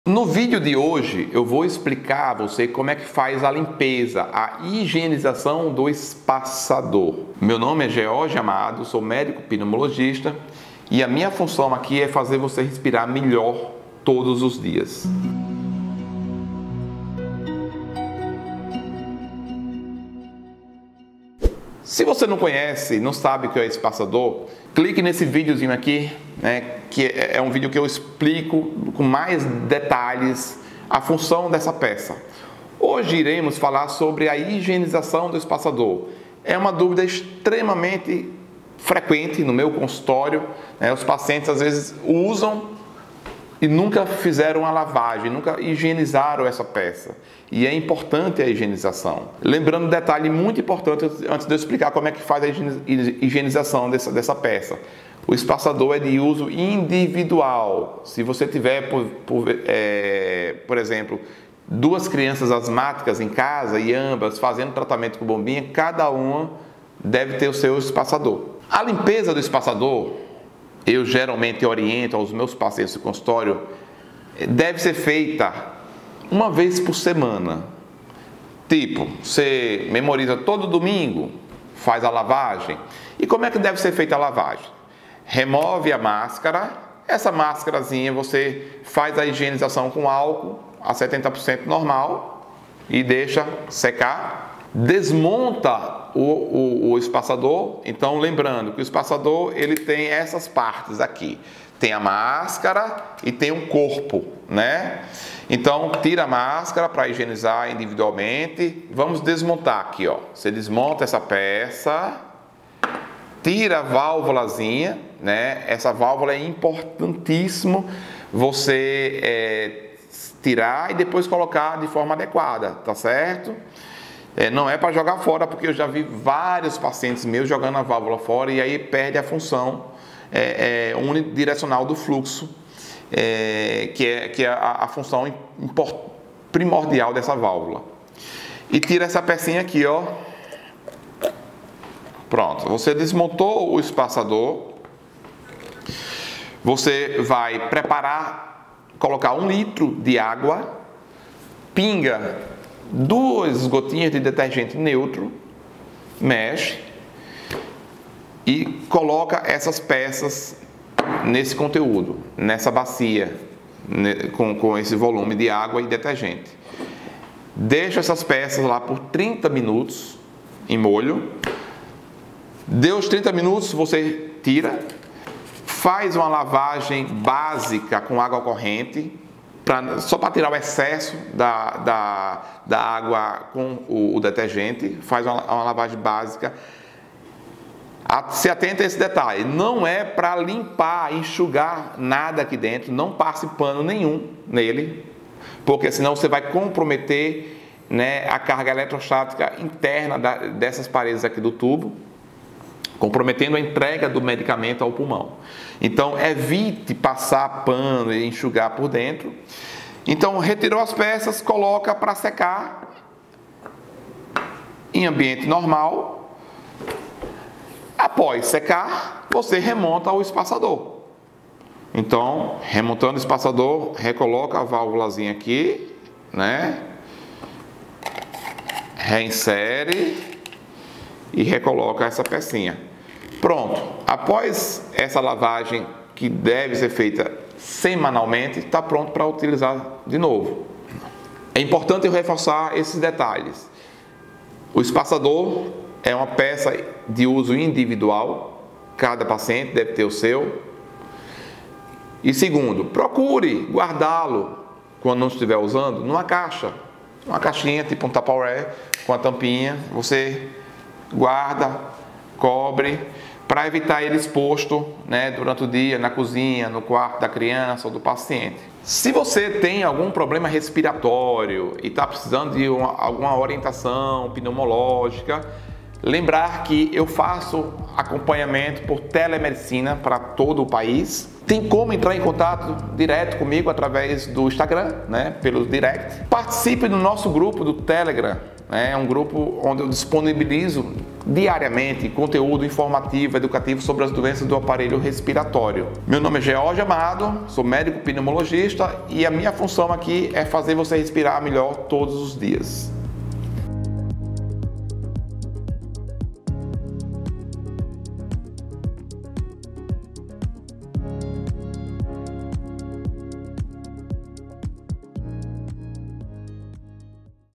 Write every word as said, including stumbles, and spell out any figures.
No vídeo de hoje eu vou explicar a você como é que faz a limpeza, a higienização do espaçador. Meu nome é George Amado, sou médico pneumologista e a minha função aqui é fazer você respirar melhor todos os dias. Se você não conhece, não sabe o que é espaçador, clique nesse videozinho aqui, né, que é um vídeo que eu explico com mais detalhes a função dessa peça. Hoje iremos falar sobre a higienização do espaçador. É uma dúvida extremamente frequente no meu consultório, né, os pacientes às vezes usam e nunca fizeram a lavagem, nunca higienizaram essa peça. E é importante a higienização. Lembrando um detalhe muito importante antes de eu explicar como é que faz a higienização dessa, dessa peça. O espaçador é de uso individual. Se você tiver, por, por, é, por exemplo, duas crianças asmáticas em casa e ambas fazendo tratamento com bombinha, cada uma deve ter o seu espaçador. A limpeza do espaçador, eu geralmente oriento aos meus pacientes do consultório, deve ser feita uma vez por semana. Tipo, você memoriza todo domingo, faz a lavagem. E como é que deve ser feita a lavagem? Remove a máscara, essa máscarazinha você faz a higienização com álcool a setenta por cento normal e deixa secar. Desmonta o, o, o espaçador. Então, lembrando que o espaçador ele tem essas partes aqui. Tem a máscara e tem um corpo, né? Então, tira a máscara para higienizar individualmente. Vamos desmontar aqui, ó. Você desmonta essa peça, tira a válvulazinha, né? Essa válvula é importantíssimo você é, tirar e depois colocar de forma adequada, tá certo? É, não é para jogar fora, porque eu já vi vários pacientes meus jogando a válvula fora e aí perde a função é, é, unidirecional do fluxo, é, que é, que é a, a função import, primordial dessa válvula. E tira essa pecinha aqui, ó. Pronto, você desmontou o espaçador. Você vai preparar, colocar um litro de água, pinga duas gotinhas de detergente neutro, mexe e coloca essas peças nesse conteúdo, nessa bacia, com, com esse volume de água e detergente. Deixa essas peças lá por trinta minutos em molho. Deu os trinta minutos, você tira, faz uma lavagem básica com água corrente, Pra, só para tirar o excesso da, da, da água com o, o detergente, faz uma, uma lavagem básica. Se atenta a esse detalhe, não é para limpar, enxugar nada aqui dentro, não passe pano nenhum nele, porque senão você vai comprometer, né, a carga eletrostática interna da, dessas paredes aqui do tubo, comprometendo a entrega do medicamento ao pulmão. Então, evite passar pano e enxugar por dentro. Então, retirou as peças, coloca para secar em ambiente normal. Após secar, você remonta o espaçador. Então, remontando o espaçador, recoloca a válvulazinha aqui, né? Reinsere e recoloca essa pecinha. Pronto, após essa lavagem que deve ser feita semanalmente, está pronto para utilizar de novo. É importante eu reforçar esses detalhes. O espaçador é uma peça de uso individual, cada paciente deve ter o seu. E segundo, procure guardá-lo quando não estiver usando numa caixa, uma caixinha tipo um Tupperware com a tampinha, você guarda, cobre, para evitar ele exposto, né, durante o dia, na cozinha, no quarto da criança ou do paciente. Se você tem algum problema respiratório e está precisando de uma, alguma orientação pneumológica, lembrar que eu faço acompanhamento por telemedicina para todo o país. Tem como entrar em contato direto comigo através do Instagram, né, pelo direct. Participe do nosso grupo do Telegram, né, é um grupo onde eu disponibilizo diariamente conteúdo informativo, educativo sobre as doenças do aparelho respiratório. Meu nome é George Amado, sou médico pneumologista e a minha função aqui é fazer você respirar melhor todos os dias.